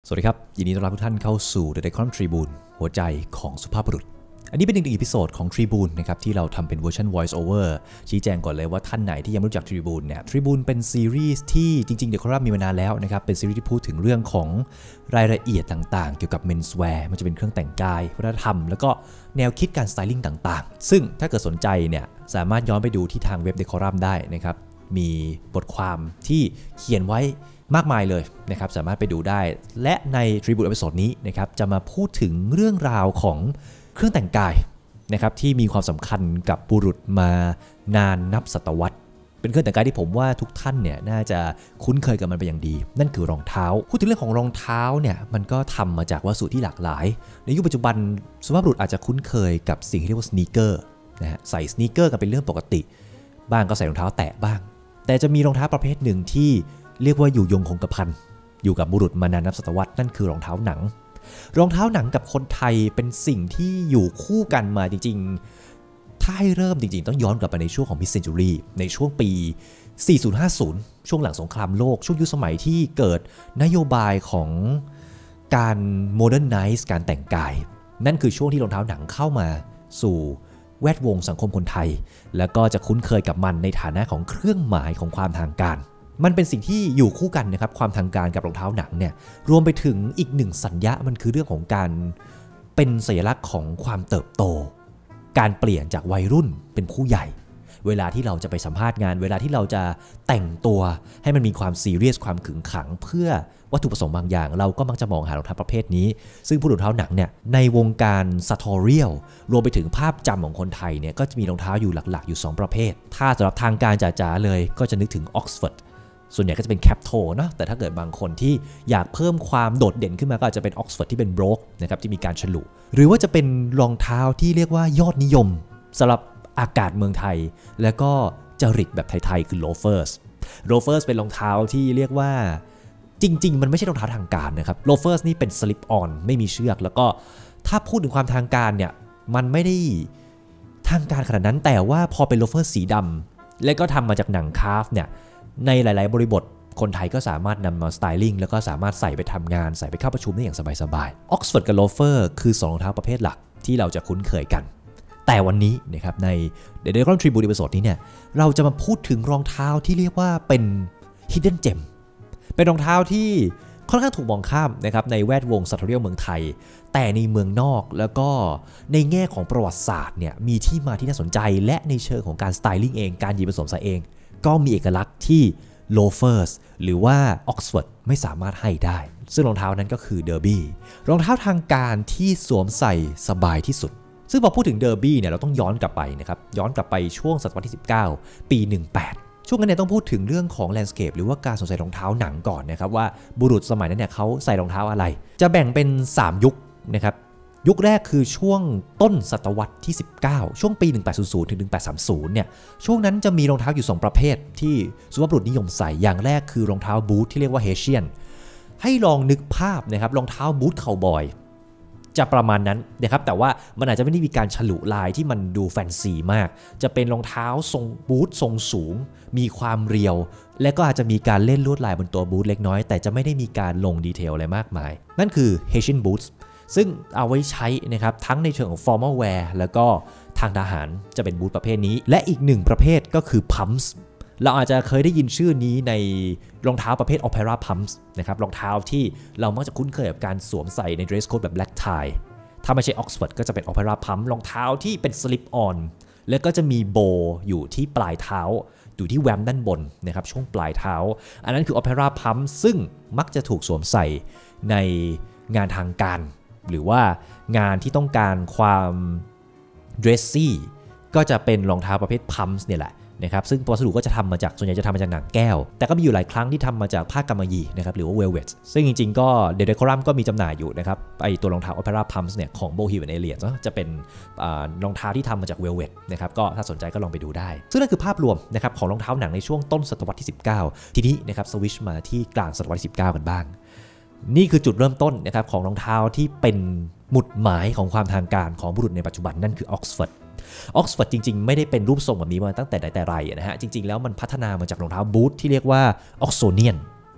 สวัสดีครับยินดีต้อนรับทุกท่านเข้าสู่ The Decorum Tribune หัวใจของสุภาพบุรุษอันนี้เป็นหนึ่งอีพิโซดของ Tribune นะครับที่เราทำเป็นเวอร์ชัน Voice Over ชี้แจงก่อนเลยว่าท่านไหนที่ยังไม่รู้จัก Tribune เนี่ย Tribune เป็นซีรีส์ที่จริงๆ Decorum มีมานานแล้วนะครับเป็นซีรีส์ที่พูดถึงเรื่องของรายละเอียดต่างๆเกี่ยวกับ menswear มันจะเป็นเครื่องแต่งกายวัฒนธรรมแล้วก็แนวคิดการสไตลิ่งต่างๆซึ่งถ้าเกิดสนใจเนี่ยสามารถย้อนไปดูที่ทางเว็บ Decorum ได้นะครับมีบทความที่เขียนไว้มากมายเลยนะครับสามารถไปดูได้และใน Tribune เอพิโซดนี้นะครับจะมาพูดถึงเรื่องราวของเครื่องแต่งกายนะครับที่มีความสำคัญกับบุรุษมานานนับศตวรรษเป็นเครื่องแต่งกายที่ผมว่าทุกท่านเนี่ยน่าจะคุ้นเคยกับมันเป็นอย่างดีนั่นคือรองเท้าพูดถึงเรื่องของรองเท้าเนี่ยมันก็ทำมาจากวัสดุที่หลากหลายในยุคปัจจุบันสุภาพบุรุษอาจจะคุ้นเคยกับสิ่งที่เรียกว่าสนีกเกอร์นะฮะใส่สนีกเกอร์กันเป็นเรื่องปกติบ้างก็ใส่รองเท้าแตะบ้างแต่จะมีรองเท้าประเภทหนึ่งที่เรียกว่าอยู่ยงคงกระพันอยู่กับบุรุษมานานนับศตวรรษนั่นคือรองเท้าหนังรองเท้าหนังกับคนไทยเป็นสิ่งที่อยู่คู่กันมาจริงๆถ้าให้เริ่มจริงๆต้องย้อนกลับไปในช่วงของ Mid Century ในช่วงปี 4050 ช่วงหลังสงครามโลกช่วงยุคสมัยที่เกิดนโยบายของการ Modernize การแต่งกายนั่นคือช่วงที่รองเท้าหนังเข้ามาสู่แวดวงสังคมคนไทยแล้วก็จะคุ้นเคยกับมันในฐานะของเครื่องหมายของความทางการมันเป็นสิ่งที่อยู่คู่กันนะครับความทางการกับรองเท้าหนังเนี่ยรวมไปถึงอีกหนึ่งสัญญามันคือเรื่องของการเป็นสัญลักษณ์ของความเติบโตการเปลี่ยนจากวัยรุ่นเป็นผู้ใหญ่เวลาที่เราจะไปสัมภาษณ์งานเวลาที่เราจะแต่งตัวให้มันมีความซีเรียสความขึงขังเพื่อวัตถุประสงค์บางอย่างเราก็มักจะมองหารองเท้าประเภทนี้ซึ่งผู้รองเท้าหนังเนี่ยในวงการซาทอเรียลรวมไปถึงภาพจำของคนไทยเนี่ยก็จะมีรองเท้าอยู่หลักๆอยู่2ประเภทถ้าสำหรับทางการจ๋าๆเลยก็จะนึกถึงออกซฟอร์ดส่วนใหญ่ก็จะเป็นแคปโทเนาะแต่ถ้าเกิดบางคนที่อยากเพิ่มความโดดเด่นขึ้นมาก็อาจจะเป็นออกซฟอร์ดที่เป็นโบรกนะครับที่มีการฉลุหรือว่าจะเป็นรองเท้าที่เรียกว่ายอดนิยมสำหรับอากาศเมืองไทยแล้วก็จริตแบบไทยๆคือโลเฟอร์สเป็นรองเท้าที่เรียกว่าจริงๆมันไม่ใช่รองเท้าทางการนะครับโลเฟอร์สนี่เป็นสลิปออนไม่มีเชือกแล้วก็ถ้าพูดถึงความทางการเนี่ยมันไม่ได้ทางการขนาดนั้นแต่ว่าพอเป็นโลเฟอร์สีดำและก็ทำมาจากหนังคาฟเนี่ยในหลายๆบริบทคนไทยก็สามารถนำมาสไตลิ่งแล้วก็สามารถใส่ไปทำงานใส่ไปเข้าประชุมได้อย่างสบายๆออกซฟอร์ดกับโลเฟอร์คือ2รองเท้าประเภทหลักที่เราจะคุ้นเคยกันแต่วันนี้นะครับใน The Decorum Tribune อีพิโซดนี้เนี่ยเราจะมาพูดถึงรองเท้าที่เรียกว่าเป็น Hidden Gem เป็นรองเท้าที่ค่อนข้างถูกมองข้ามนะครับในแวดวงซาทอเรียลเมืองไทยแต่ในเมืองนอกแล้วก็ในแง่ของประวัติศาสตร์เนี่ยมีที่มาที่น่าสนใจและในเชิงของการสไตลิ่งเองการหยิบผสมใส่เองก็มีเอกลักษณ์ที่โลเฟอร์สหรือว่าออกซฟอร์ดไม่สามารถให้ได้ซึ่งรองเท้านั้นก็คือเดอร์บี้รองเท้าทางการที่สวมใส่สบายที่สุดซึ่งพอพูดถึงเดอร์บี้เนี่ยเราต้องย้อนกลับไปนะครับย้อนกลับไปช่วงศตวรรษที่19ปี18ช่วงนั้นเนี่ยต้องพูดถึงเรื่องของแลนด์สเคปหรือว่าการสวมใส่รองเท้าหนังก่อนนะครับว่าบุรุษสมัยนั้นเนี่ยเขาใส่รองเท้าอะไรจะแบ่งเป็น3ยุคนะครับยุคแรกคือช่วงต้นศตวรรษที่19ช่วงปี1800ถึง1830เนี่ยช่วงนั้นจะมีรองเท้าอยู่2ประเภทที่สุภาพบุรุษนิยมใส่อย่างแรกคือรองเท้าบูทที่เรียกว่าเฮเชียนให้ลองนึกภาพนะครับรองเท้าบูทคาวบอยจะประมาณนั้นนะครับแต่ว่ามันอาจจะไม่ได้มีการฉลุลายที่มันดูแฟนซีมากจะเป็นรองเท้าทรงบูททรงสูงมีความเรียวและก็อาจจะมีการเล่นลวดลายบนตัวบูทเล็กน้อยแต่จะไม่ได้มีการลงดีเทลอะไรมากมายนั่นคือ Haitian Boots ซึ่งเอาไว้ใช้นะครับทั้งในเชิงของ formal wear แล้วก็ทางทหารจะเป็นบูทประเภทนี้และอีกหนึ่งประเภทก็คือ pumps เราอาจจะเคยได้ยินชื่อนี้ในรองเท้าประเภท opera pumps นะครับรองเท้าที่เรามักจะคุ้นเคยกับการสวมใส่ใน dress code แบบ black tie ถ้าไม่ใช่ Oxford ก็จะเป็น opera pump รองเท้าที่เป็น slip on แล้วก็จะมีโบอยู่ที่ปลายเท้าอยู่ที่แวมด้านบนนะครับช่วงปลายเท้าอันนั้นคือ opera pump ซึ่งมักจะถูกสวมใส่ในงานทางการหรือว่างานที่ต้องการความ dressy ก็จะเป็นรองเท้าประเภท pumps เนี่ยแหละนะครับซึ่งวัสดุก็จะทำมาจากส่วนใหญ่จะทำมาจากหนังแก้วแต่ก็มีอยู่หลายครั้งที่ทำมาจากผ้ากำมะหยี่นะครับหรือว่า velvet ซึ่งจริงๆก็ The Decorum ก็มีจำหน่ายอยู่นะครับไอตัวรองเท้า opera pumps เนี่ยของ Bohemian Alliance จะเป็นรองเท้าที่ทำมาจาก velvet นะครับก็ถ้าสนใจก็ลองไปดูได้ซึ่งนั่นคือภาพรวมนะครับของรองเท้าหนังในช่วงต้นศตวรรษที่19ทีนี้นะครับสวิชมาที่กลางศตวรรษที่19กันบ้างนี่คือจุดเริ่มต้นนะครับของรองเท้าที่เป็นหมุดหมายของความทางการของบุรุษในปัจจุบันนั่นคือ Oxford ออกซฟอร์ดจริงๆไม่ได้เป็นรูปทรงแบบนี้มาตั้งแต่ใดแต่ไรนะฮะจริงๆแล้วมันพัฒนามาจากรองเท้าบูทที่เรียกว่าออกโซเนียน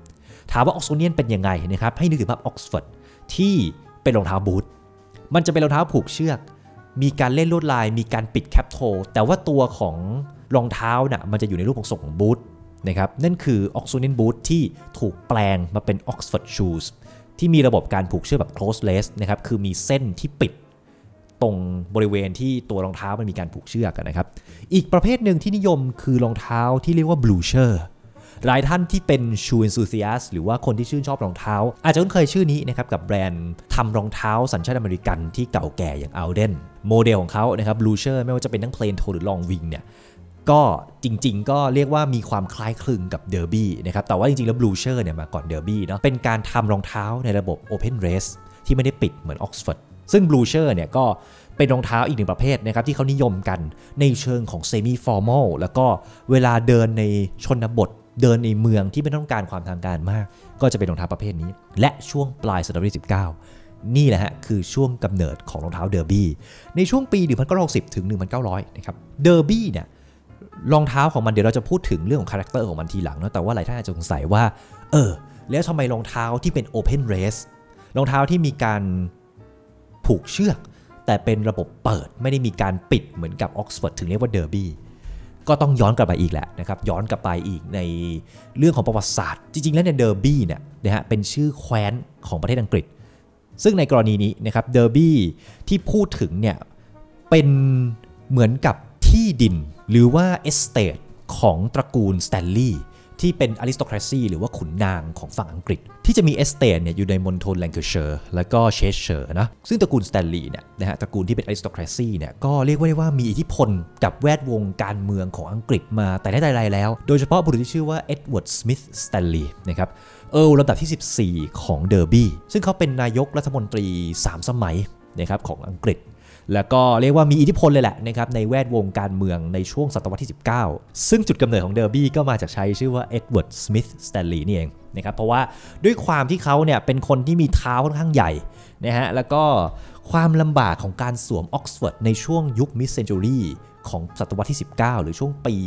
ถามว่า Oxonian เป็นยังไงนะครับให้นึกถึงภาพ Oxford ที่เป็นรองเท้าบูทมันจะเป็นรองเท้าผูกเชือกมีการเล่นลวดลายมีการปิดแคปโทแต่ว่าตัวของรองเท้าน่ะมันจะอยู่ในรูปของทรงของบูทนะครับนั่นคือ Oxonian Boot ที่ถูกแปลงมาเป็น Oxford Shoes ที่มีระบบการผูกเชือกแบบ close lace นะครับคือมีเส้นที่ปิดตรงบริเวณที่ตัวรองเท้ามันมีการผูกเชือกนะครับอีกประเภทหนึ่งที่นิยมคือรองเท้าที่เรียกว่า Blucher หลายท่านที่เป็น shoe enthusiast หรือว่าคนที่ชื่นชอบรองเท้าอาจจะคุ้นเคยชื่อนี้นะครับกับแบรนด์ทำรองเท้าสัญชาติอเมริกันที่เก่าแก่อย่าง Alden โมเดลของเขานะครับ Blucher ไม่ว่าจะเป็นทั้ง plain toe หรือ long wing เนี่ยก็จริงๆก็เรียกว่ามีความคล้ายคลึงกับเดอร์บี้นะครับแต่ว่าจริงๆแล้ว Blucher เนี่ยมาก่อนเดอร์บี้เนาะเป็นการทำรองเท้าในระบบ Open Lace ที่ไม่ได้ปิดเหมือน Oxford ซึ่ง Blucher เนี่ยก็เป็นรองเท้าอีกหนึ่งประเภทนะครับที่เขานิยมกันในเชิงของ semi formal แล้วก็เวลาเดินในชนบทเดินในเมืองที่ไม่ต้องการความทางการมากก็จะเป็นรองเท้าประเภทนี้และช่วงปลายศตวรรษที่19นี่แหละฮะคือช่วงกำเนิดของรองเท้าเดอร์บี้ในช่วงปี 1960 ถึง 1900 นะครับเดอร์บี้เนี่ยรองเท้าของมันเดี๋ยวเราจะพูดถึงเรื่องของคาแรคเตอร์ของมันทีหลังนะแต่ว่าหลายท่านอาจจะสงสัยว่าแล้วทำไมรองเท้าที่เป็น Open Lace รองเท้าที่มีการผูกเชือกแต่เป็นระบบเปิดไม่ได้มีการปิดเหมือนกับ Oxford ถึงเรียกว่าเดอร์บี้ก็ต้องย้อนกลับไปอีกแหละนะครับย้อนกลับไปอีกในเรื่องของประวัติศาสตร์จริงๆแล้วเนี่ยเดอร์บี้เนี่ยนะฮะเป็นชื่อแคว้นของประเทศอังกฤษซึ่งในกรณีนี้นะครับเดอร์บี้ที่พูดถึงเนี่ยเป็นเหมือนกับที่ดินหรือว่าเอสเตทของตระกูลสแตนลีย์ที่เป็นอริสโตแครซีหรือว่าขุนนางของฝั่งอังกฤษที่จะมีเอสเตทเนี่ยอยู่ในมณฑลแลงคาเชอร์และก็เชสเชอร์นะซึ่งตระกูลสแตนลีย์เนี่ยนะฮะตระกูลที่เป็นอริสโตแครซีเนี่ยก็เรียกว่ามีอิทธิพลกับแวดวงการเมืองของอังกฤษมาแต่ได้ไรแล้วโดยเฉพาะบุรุษที่ชื่อว่าเอ็ดเวิร์ดสมิธสแตนลีย์นะครับลำดับที่14ของเดอร์บี้ซึ่งเขาเป็นนายกรัฐมนตรี3สมัยนะครับของอังกฤษแล้วก็เรียกว่ามีอิทธิพลเลยแหละนะครับในแวดวงการเมืองในช่วงศตวรรษที่19ซึ่งจุดกำเนิดของเดอร์บี้ก็มาจากใช้ชื่อว่าเอ็ดเวิร์ดสมิธสแตนลีย์นี่เองนะครับเพราะว่าด้วยความที่เขาเนี่ยเป็นคนที่มีเท้าค่อนข้างใหญ่นะฮะแล้วก็ความลำบากของการสวมออกซฟอร์ดในช่วงยุคมิดเซนจูรี่ของศตวรรษที่19หรือช่วงปี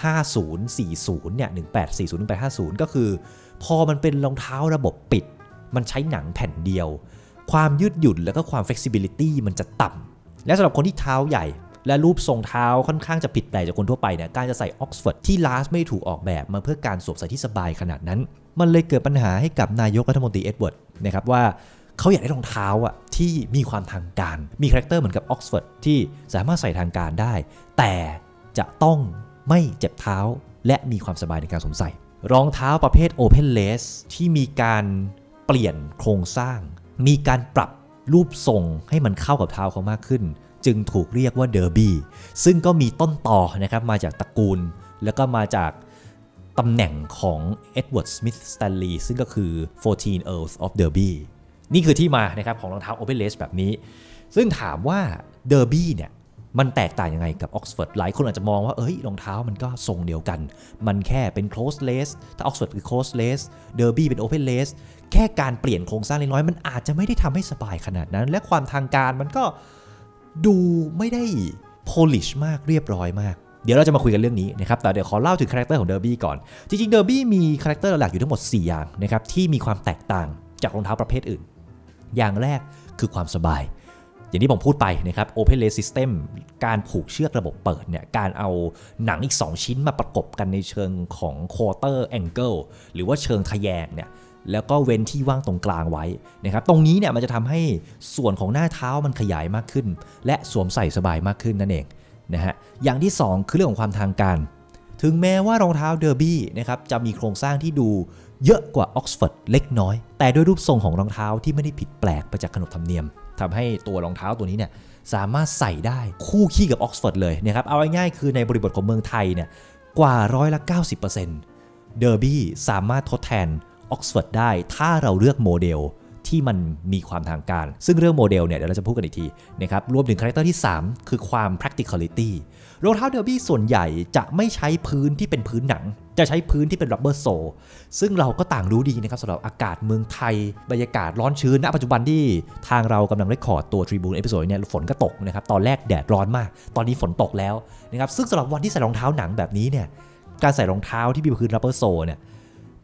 5040เนี่ย1840 1850ก็คือพอมันเป็นรองเท้าระบบปิดมันใช้หนังแผ่นเดียวความยืดหยุ่นแล้วก็ความ flexibility มันจะต่ำและสำหรับคนที่เท้าใหญ่และรูปทรงเท้าค่อนข้างจะผิดแปลกจากคนทั่วไปเนี่ยการจะใส่ออกซฟอร์ดที่ลาสไม่ถูกออกแบบมาเพื่อการสวมใส่ที่สบายขนาดนั้นมันเลยเกิดปัญหาให้กับนายกรัฐมนตรีเอ็ดเวิร์ดนะครับว่าเขาอยากได้รองเท้าที่มีความทางการมีคาแรคเตอร์เหมือนกับออกซฟอร์ดที่สามารถใส่ทางการได้แต่จะต้องไม่เจ็บเท้าและมีความสบายในการสวมใส่รองเท้าประเภท Open Lace ที่มีการเปลี่ยนโครงสร้างมีการปรับรูปทรงให้มันเข้ากับเท้าเขามากขึ้นจึงถูกเรียกว่าเดอร์บี้ซึ่งก็มีต้นต่อนะครับมาจากตระกูลแล้วก็มาจากตำแหน่งของเอ็ดเวิร์ดสมิธสแตนลีย์ซึ่งก็คือ14 Earls of Derby นี่คือที่มานะครับของรองเท้า Open Lace แบบนี้ซึ่งถามว่าเดอร์บี้เนี่ยมันแตกต่างยังไงกับ Oxford หลายคนอาจจะมองว่ารองเท้ามันก็ทรงเดียวกันมันแค่เป็น close lace ถ้า Oxford คือ close lace Derby เป็น open lace แค่การเปลี่ยนโครงสร้างเล็กน้อยมันอาจจะไม่ได้ทำให้สบายขนาดนั้นและความทางการมันก็ดูไม่ได้ polish มากเรียบร้อยมากเดี๋ยวเราจะมาคุยกันเรื่องนี้นะครับแต่เดี๋ยวขอเล่าถึงคาแรคเตอร์ของ Derby ก่อนจริงๆ Derby มีคาแรคเตอร์หลักอยู่ทั้งหมด4อย่างนะครับที่มีความแตกต่างจากรองเท้าประเภทอื่นอย่างแรกคือความสบายอย่างที่ผมพูดไปนะครับ Open Lace System การผูกเชือกระบบเปิดเนี่ยการเอาหนังอีก2ชิ้นมาประกบกันในเชิงของ Quarter Angle หรือว่าเชิงทะแยงเนี่ยแล้วก็เว้นที่ว่างตรงกลางไว้นะครับตรงนี้เนี่ยมันจะทำให้ส่วนของหน้าเท้ามันขยายมากขึ้นและสวมใส่สบายมากขึ้นนั่นเองนะฮะอย่างที่2คือเรื่องของความทางการถึงแม้ว่ารองเท้าเดอร์บี้นะครับจะมีโครงสร้างที่ดูเยอะกว่า Oxford เล็กน้อยแต่ด้วยรูปทรงของรองเท้าที่ไม่ได้ผิดแปลกไปจากขนบธรรมเนียมทำให้ตัวรองเท้าตัวนี้เนี่ยสามารถใส่ได้คู่ขี้กับ Oxford เลยนะครับเอาง่ายๆคือในบริบทของเมืองไทยเนี่ยกว่า90%เดอร์บี้สามารถทดแทน Oxford ได้ถ้าเราเลือกโมเดลที่มันมีความทางการซึ่งเรื่องโมเดลเนี่ยเดี๋ยวเราจะพูดกันอีกทีนะครับรวมถึงคาแรคเตอร์ที่3คือความ practicality รองเท้าเดอร์บี้ส่วนใหญ่จะไม่ใช้พื้นที่เป็นพื้นหนังจะใช้พื้นที่เป็น rubber sole ซึ่งเราก็ต่างรู้ดีนะครับสำหรับอากาศเมืองไทยบรรยากาศร้อนชื้นณปัจจุบันที่ทางเรากำลังเรคคอร์ดตัว Tribune Episode เนี่ยฝนก็ตกนะครับตอนแรกแดดร้อนมากตอนนี้ฝนตกแล้วนะครับซึ่งสำหรับวันที่ใส่รองเท้าหนังแบบนี้เนี่ยการใส่รองเท้าที่มีพื้น rubber sole เนี่ย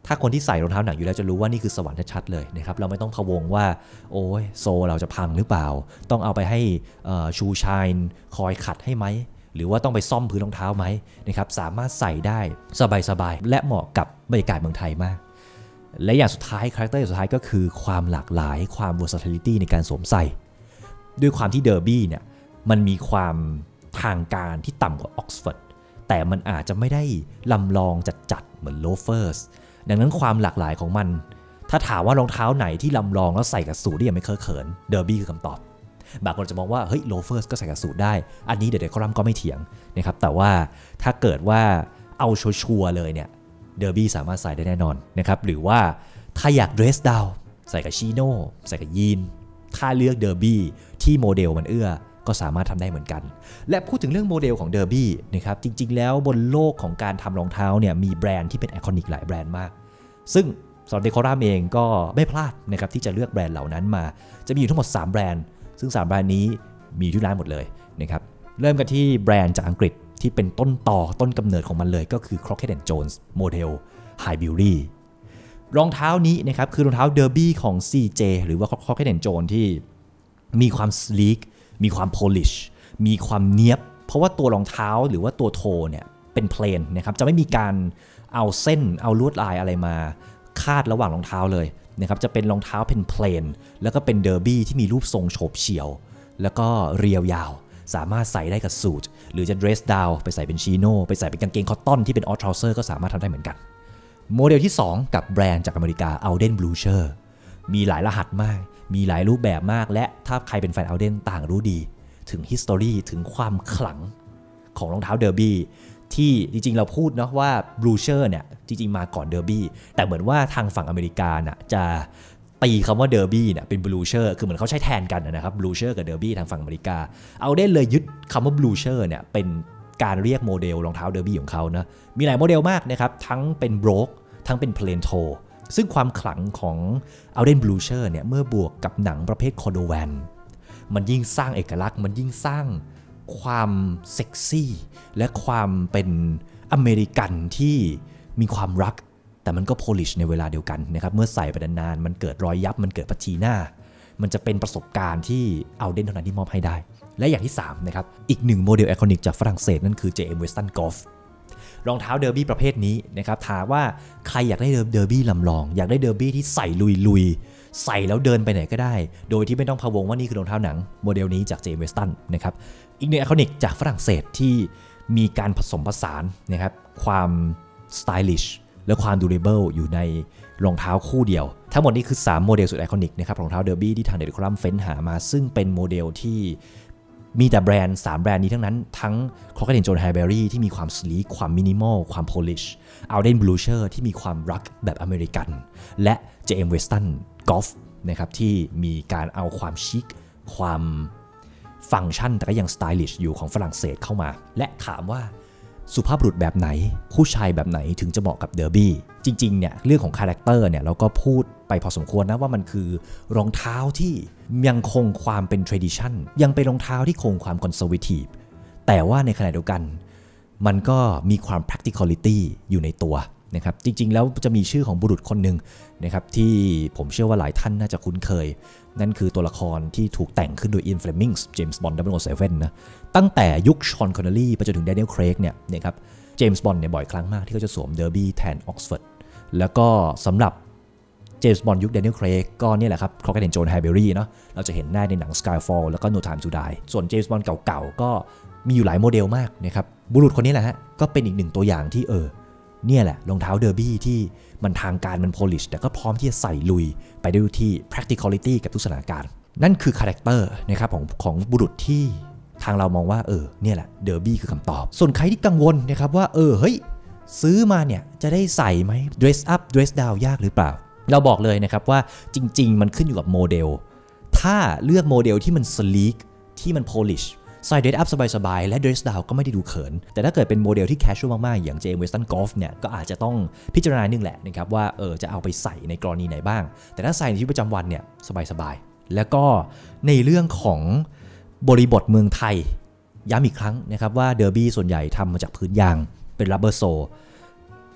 ถ้าคนที่ใส่รองเท้าหนังอยู่แล้วจะรู้ว่านี่คือสวรรค์ชัดๆเลยนะครับเราไม่ต้องพะวงว่าโอ้ยโซเราจะพังหรือเปล่าต้องเอาไปให้ชูชายคอยขัดให้ไหมหรือว่าต้องไปซ่อมพื้นรองเท้าไหมนะครับสามารถใส่ได้สบายๆและเหมาะกับบรรยากาศเมืองไทยมากและอย่างสุดท้ายคาแรคเตอร์สุดท้ายก็คือความหลากหลายความ versatility ในการสวมใส่ด้วยความที่เดอร์บี้เนี่ยมันมีความทางการที่ต่ำกว่าออกซฟอร์ดแต่มันอาจจะไม่ได้ลำลองจัดๆเหมือนโลเฟอร์สดังนั้นความหลากหลายของมันถ้าถามว่ารองเท้าไหนที่ลำลองแล้วใส่กับสูทได้ยังไม่เคอะเขินเดอร์บี้คือคำตอบบางคนจะมองว่าเฮ้ยโลเฟอร์สก็ใส่กับสูทได้อันนี้เดี๋ยวคอลัมน์ก็ไม่เถียงนะครับแต่ว่าถ้าเกิดว่าเอาชัวร์เลยเนี่ยเดอร์บี้สามารถใส่ได้แน่นอนนะครับหรือว่าถ้าอยากเดรสดาวใส่กับชิโน่ใส่กับยีนถ้าเลือกเดอร์บี้ที่โมเดลมันเอื้อก็สามารถทำได้เหมือนกันและพูดถึงเรื่องโมเดลของเดอร์บี้นะครับจริงๆแล้วบนโลกของการทำรองเท้าเนี่ยมีแบรนด์ที่เป็นไอคอนิกหลายแบรนด์มากซึ่งสำหรับเดคอรัมเองก็ไม่พลาดนะครับที่จะเลือกแบรนด์เหล่านั้นมาจะมีอยู่ทั้งหมด3แบรนด์ซึ่ง3แบรนด์นี้มีที่ร้านหมดเลยนะครับเริ่มกันที่แบรนด์จากอังกฤษที่เป็นต้นกำเนิดของมันเลยก็คือ Crockett & Jones โมเดล High Bury รองเท้านี้นะครับคือรองเท้าเดอร์บี้ของ CJ หรือว่า Crockett & Jones ที่มีความ sleek มีความ polish มีความเนียบเพราะว่าตัวรองเท้าหรือว่าตัวโทเนี่ยเป็นเพลนนะครับจะไม่มีการเอาเส้นเอาลวดลายอะไรมาคาดระหว่างรองเท้าเลยนะครับจะเป็นรองเท้าเป็นเพลนแล้วก็เป็นเดอร์บี้ที่มีรูปทรงโฉบเฉี่ยวแล้วก็เรียวยาวสามารถใส่ได้กับสูทหรือจะเดรสดาวไปใส่เป็นชิโน่ไปใส่เป็นกางเกงคอตตอนที่เป็นออทราวเซอร์ก็สามารถทำได้เหมือนกันโมเดลที่2กับแบรนด์จากอเมริกา Alden Blucher มีหลายรหัสมากมีหลายรูปแบบมากและถ้าใครเป็นแฟน Alden ต่างรู้ดีถึง history ถึงความขลังของรองเท้าเดอร์บี้ที่จริงๆเราพูดเนาะว่า Blucher เนี่ยจริงๆมาก่อนเดอร์บี้แต่เหมือนว่าทางฝั่งอเมริกาน่ะจะตีคำว่าเดอร์บี้เนี่ยเป็น Blucher คือเหมือนเขาใช้แทนกันนะครับ Blucher กับเดอร์บี้ทางฝั่งอเมริกาเอาได้เลยยึดคำว่า Blucher เนี่ยเป็นการเรียกโมเดลรองเท้าเดอร์บี้ของเขานะมีหลายโมเดลมากนะครับทั้งเป็น Brogue ทั้งเป็น Plain Toe ซึ่งความขลังของ Alden Blucher เนี่ยเมื่อบวกกับหนังประเภท Cordovan มันยิ่งสร้างเอกลักษณ์มันยิ่งสร้างความเซ็กซี่และความเป็นอเมริกันที่มีความรักแต่มันก็โพลิชในเวลาเดียวกันนะครับเมื่อใส่ไปนานๆมันเกิดรอยยับมันเกิดพัทีหน้ามันจะเป็นประสบการณ์ที่เอาเด่นเท่านั้นที่มอบให้ได้และอย่างที่3นะครับอีกหนึ่งโมเดลไอคอนิกจากฝรั่งเศสนั่นคือ JM Weston Golf รองเท้าเดอร์บี้ประเภทนี้นะครับถามว่าใครอยากได้เดอร์บี้ลำลองอยากได้เดอร์บี้ที่ใส่ลุยใส่แล้วเดินไปไหนก็ได้โดยที่ไม่ต้องพะวงว่านี่คือรองเท้าหนังโมเดลนี้จาก JM Weston นะครับอีกหนึ่งไอคอนิกจากฝรั่งเศสที่มีการผสมผสานนะครับความสไตลิชและความดูเรเบิลอยู่ในรองเท้าคู่เดียวทั้งหมดนี้คือ3โมเดลสุดไอคอนิกนะครับรองเท้าเดอร์บี้ที่ทางเดลิคอลัมน์เฟ้นหามาซึ่งเป็นโมเดลที่มีแต่แบรนด์3แบรนด์นี้ทั้งนั้นทั้ง Crockett & Jones High Bury ที่มีความสลีคความมินิมอลความโพลิช Alden Blucher ที่มีความรักแบบอเมริกันและ JM Weston Golf นะครับที่มีการเอาความชิคความฟังก์ชันแต่ก็ยังสไตลิชอยู่ของฝรั่งเศสเข้ามาและถามว่าสุภาพบุรุษแบบไหนผู้ชายแบบไหนถึงจะเหมาะกับเดอร์บี้จริงๆเนี่ยเรื่องของคาแรคเตอร์เนี่ยเราก็พูดไปพอสมควรนะว่ามันคือรองเท้าที่ยังคงความเป็น tradition ยังเป็นรองเท้าที่คงความ conservative แต่ว่าในขณะเดียวกันมันก็มีความ practicality อยู่ในตัวนะครับจริงๆแล้วจะมีชื่อของบุรุษคนหนึ่งนะครับที่ผมเชื่อว่าหลายท่านน่าจะคุ้นเคยนั่นคือตัวละครที่ถูกแต่งขึ้นโดย Ian Fleming James Bond 007นะตั้งแต่ยุคชอนคอนเนลลี่ไปจนถึง Daniel Craig เนี่ยนะครับเจมส์บอนด์เนี่ยบ่อยครั้งมากที่เขาจะสวมเดอร์บี้แทนออกซฟอร์ดแล้วก็สำหรับเจมส์บอนด์ยุค Daniel Craig ก็เนี่ยแหละครับ Crockett & Jones High Bury เนาะเราจะเห็นหน้าในหนัง Skyfall แล้วก็ No Time to Die ส่วนเจมส์บอนด์เก่าๆก็มีอยู่หลายโมเดลมากนะครับบุรุษคนนี้แหละฮะก็เป็นอีกหนึ่งตัวอย่างที่เนี่ยแหละรองเท้าเดอร์บี้ที่มันทางการมันโพลิชแต่ก็พร้อมที่จะใส่ลุยไปได้ที่ practicality กับทุกสถานการณ์นั่นคือคาแรคเตอร์นะครับของบุรุษที่ทางเรามองว่าเนี่ยแหละเดอร์บี้คือคำตอบส่วนใครที่กังวลนะครับว่าเฮ้ยซื้อมาเนี่ยจะได้ใส่ไหม dress up dress down ยากหรือเปล่าเราบอกเลยนะครับว่าจริงๆมันขึ้นอยู่กับโมเดลถ้าเลือกโมเดลที่มัน sleek ที่มัน polishใส่เดรสอัพสบายๆและเดรสดาวก็ไม่ได้ดูเขินแต่ถ้าเกิดเป็นโมเดลที่แคชชวลมากๆอย่าง JM Weston Golf เนี่ยก็อาจจะต้องพิจารณาหนึ่งแหละนะครับว่าจะเอาไปใส่ในกรณีไหนบ้างแต่ถ้าใส่ในชีวิตประจำวันเนี่ยสบายๆแล้วก็ในเรื่องของบริบทเมืองไทยย้ำอีกครั้งนะครับว่าเดอร์บี้ส่วนใหญ่ทำมาจากพื้นยางเป็น rubber sole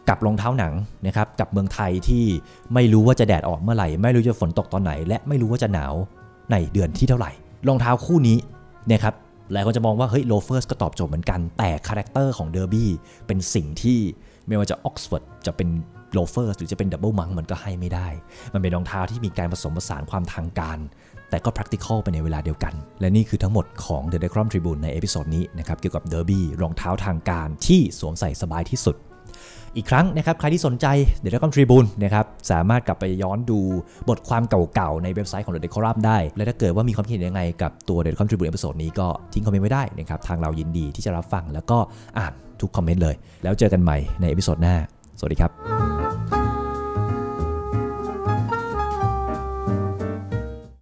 กับรองเท้าหนังนะครับกับเมืองไทยที่ไม่รู้ว่าจะแดดออกเมื่อไหร่ไม่รู้จะฝนตกตอนไหนและไม่รู้ว่าจะหนาวในเดือนที่เท่าไหร่รองเท้าคู่นี้นะครับหลายคนจะมองว่าเฮ้ยโลเฟอร์สก็ตอบโจทย์เหมือนกันแต่คาแรคเตอร์ของเดอร์บี้เป็นสิ่งที่ไม่ว่าจะออกซฟอร์ดจะเป็นโลเฟอร์สหรือจะเป็นดับเบิลมังมันก็ให้ไม่ได้มันเป็นรองเท้าที่มีการผสมผสานความทางการแต่ก็ practical ไปในเวลาเดียวกันและนี่คือทั้งหมดของ The Decorum Tribune ในเอพิโซดนี้นะครับเกี่ยวกับเดอร์บี้รองเท้าทางการที่สวมใส่สบายที่สุดอีกครั้งนะครับใครที่สนใจ The Decorum Tribune นะครับสามารถกลับไปย้อนดูบทความเก่าๆในเว็บไซต์ของ The Decorum ได้และถ้าเกิดว่ามีความคิดเห็นยังไงกับตัว The Decorum Tribune เอพิโซดนี้ก็ทิ้งคอมเมนต์ไว้ได้นะครับทางเรายินดีที่จะรับฟังแล้วก็อ่านทุกคอมเมนต์เลยแล้วเจอกันใหม่ในเอพิโซดหน้าสวัสดีครับ